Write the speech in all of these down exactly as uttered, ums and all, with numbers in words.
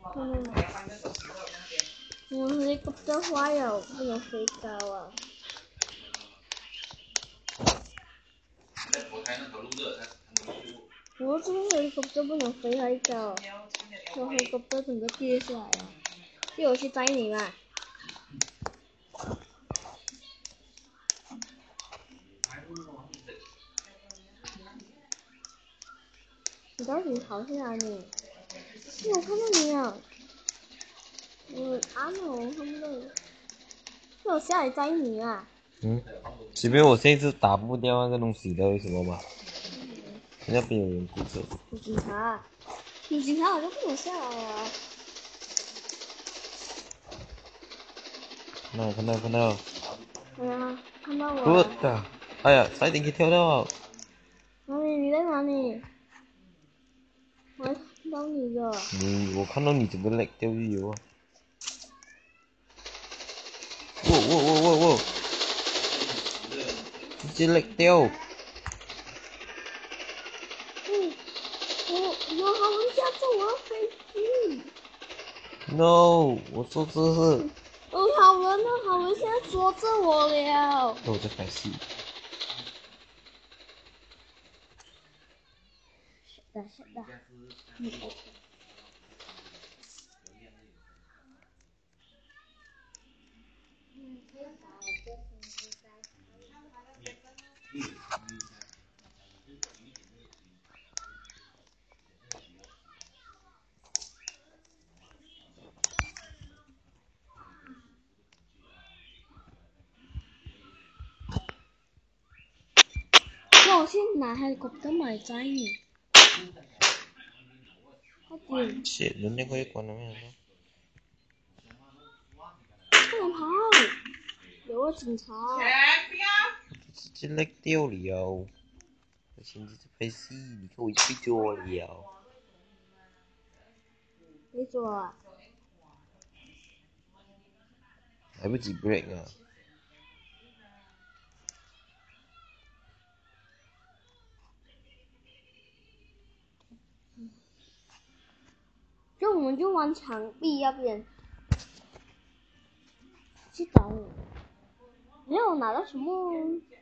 嗯，我那个的花呀，不能飞高啊。我这个黑狗都不能飞太高，这黑狗都整个跌下来了。这游戏载你嘛？你到底跑去哪里？我看到你了。我按了，我看不到你。这我下来载你啊。 嗯，随便我这次打不掉那个东西的，为什么嘛？那边有人顾着。 有警察，有警察好像不能下来啊。 看到看到看到。 哎呀，看到我我了。 的，哎呀，差点给跳到。 哪里？你在哪里？我还看到你的。 你，我看到你整个累掉鱼油啊！喔喔喔喔喔！直接累掉。 嗯，我我好像下次我要飞机。 No，我说这是。 哦，好人呢？好人现在捉着我了。 那我在拍戏。 是的，是的。嗯。那我去拿黑狗的买载你。快点！ 切，人家可以关了没有？ 不能跑！有个警察。 直接累掉了。我现在在拍戏，你看我已经被捉了。 被捉了。 来不及 break 啊！ 就我们就玩墙壁那边。去找你。没有拿到什么。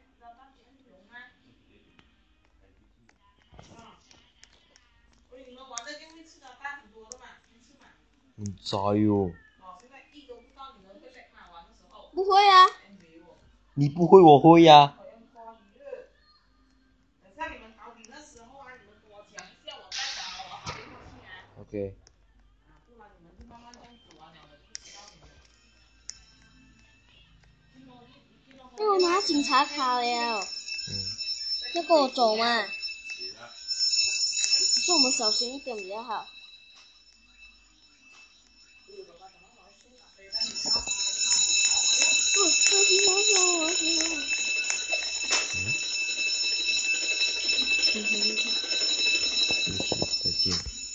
很栽哟。 不会啊。 你不会，我会呀、啊。OK。 因为我拿警察卡了。 嗯。 要跟我走嘛？可是我们小心一点比较好。哦，这皮毛球，我喜欢。 嗯。 你看，你看。 对不起，再见。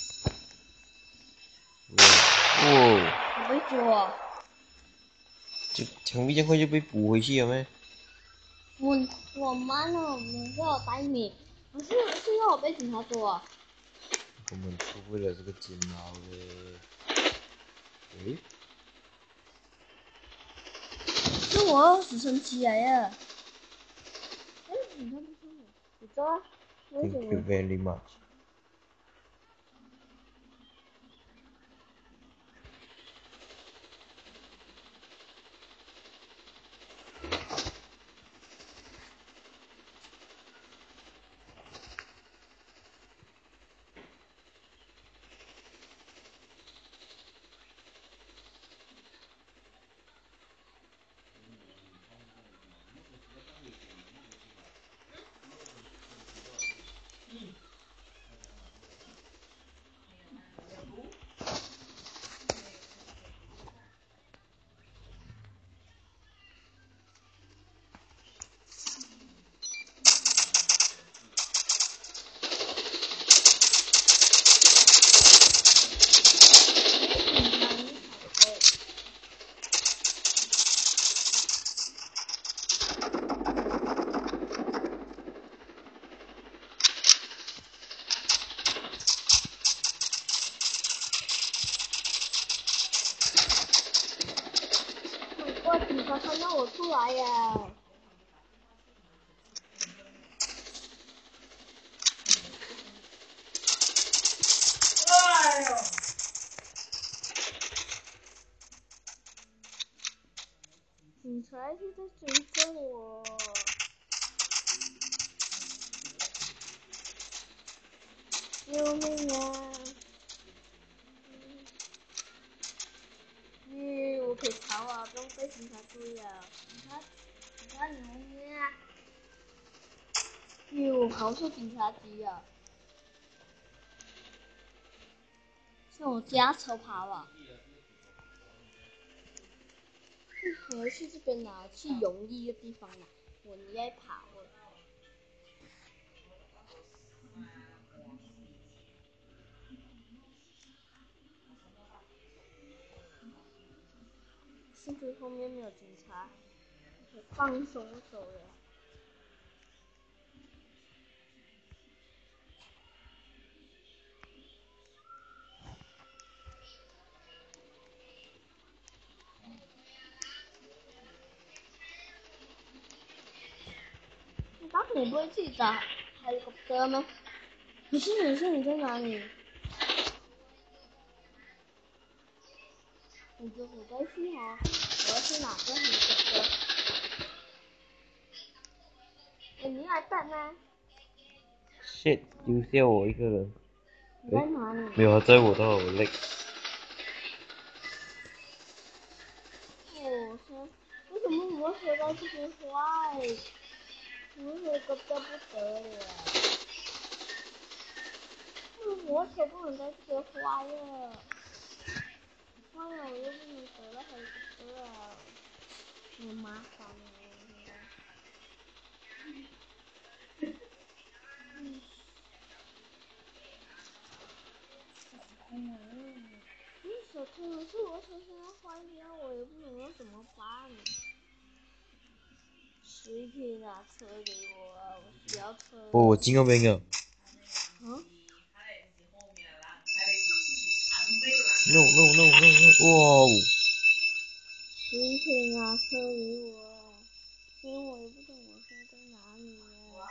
哇哦！ 我被捉。 这墙壁这块就被补回去了咩？ 我我慢了，我要带你。不是，是要我被警察捉。 我们出不了这个监牢嘞。诶？ 是我直升机来的。哎，你看不上我，你抓。为什 Thank 么 you very much。 察看到我出来呀！哎呦！警察是在追着我。救命啊！咦，我可以逃啊，不用被警察追啊！警察，警察你后面啊！咦，我跑出警察局啊！向我家车跑啊！我要去这边哪？去容易的地方哪？我应该跑了。幸亏后面没有警察，我放松手了。你当时你不会自己找海里哥吗？可是你说你在哪里？你就不在去哦，我要去哪个海里哥？哎，你来带吗 shit， 丢下我一个人。 你在哪里？ 没有，他载我到我累。 我说，为什么魔蛇在这边坏？魔蛇哥哥不得了。为什么魔蛇不能在这边坏了？坏了我又不能得到海里哥啊，很麻烦哦，现在。嗯。嗯，你手可是我手现在坏掉，我也不能怎么办？谁可以拿车给我啊？我需要车。 哦，我进那边了。 嗯 No no no no no！ 哇哦！ 谁可以拿车给我啊？因为我也不懂我现在在哪里啊。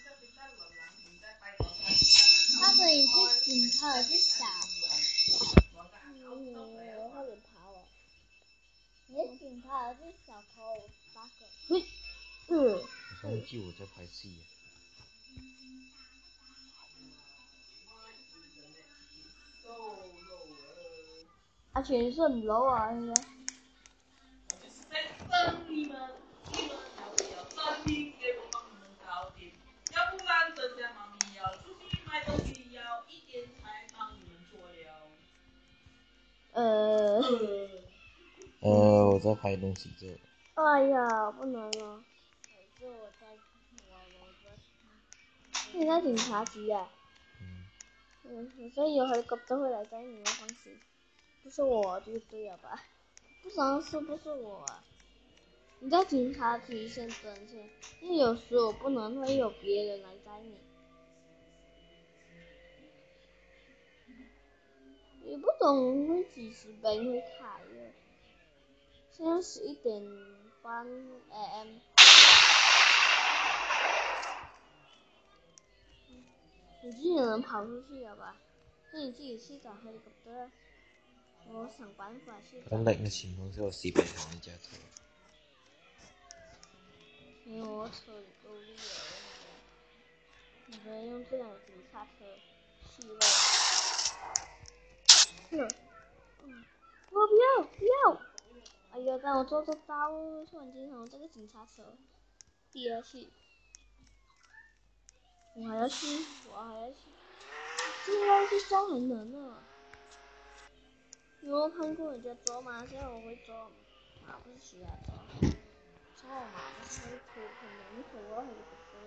那个已经警察是小。嗯，我快点跑了。你的警察是小偷八个。嘿，嗯。 我忘记我在拍戏。 阿全是很 low 啊，现在。呃。 呃，我在拍东西这。 哎呀，不能了。你在警察局啊？ 嗯。 嗯，所以有海狗都会来找你，放心。不是我就对了吧？不然是不是我啊？你在警察局先等先，因为有时我不能会有别人来找你。也不懂会几时门会开了。现在十一点半 A M。你自己能跑出去了吧？那你自己去找海里狗的。我想办法去找。 刚那个情况下，我西北台那家车。 因为我车里够力了，你不能用这辆警察车去了。是。嗯。我不要不要！哎呀，让我做做刀，突然间从这个警察车跌下去。我还要去，我还要去，现在是抓很难呢。你有看过人家抓吗？现在我会抓，马不是需要抓，抓马不是会拖很难拖啊，还是不对？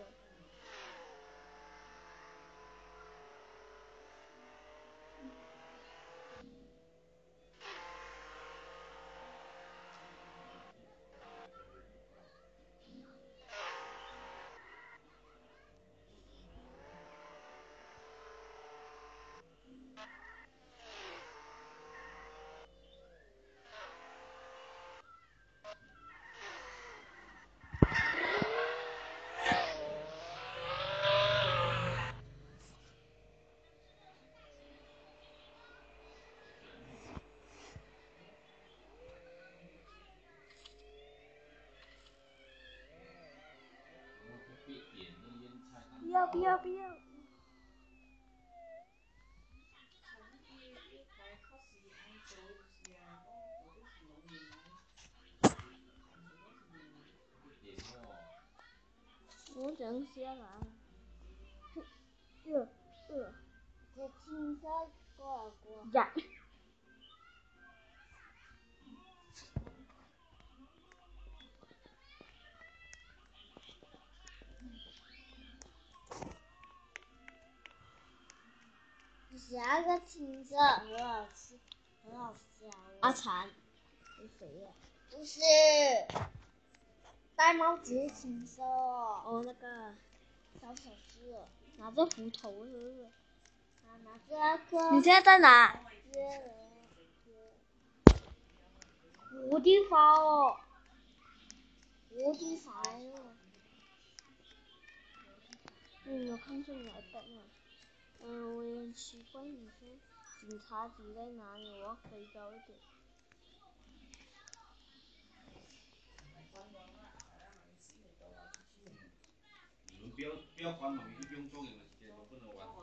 我想写啦。呃呃， 这青色过过。 呀。 下个青色很好吃，很好笑。 阿蝉，你谁呀？ 不是，戴帽子是青色。 哦，那个小手势， 拿着斧头是不是？ 啊，拿着那个。 你现在在哪？ 无地方哦，无地方哦。 嗯，我看出你来等了。嗯，我也很奇怪，你说警察局在哪里？我要飞高一点。 你们不要不要关门，就不用做你们时间都不能玩。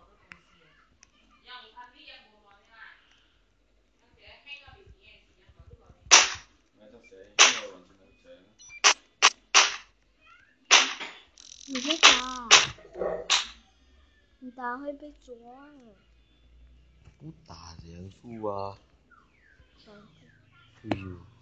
来到谁？要玩什么谁？ 你在打？你打会被抓。 不打人数啊！ 嗯。 哎呦。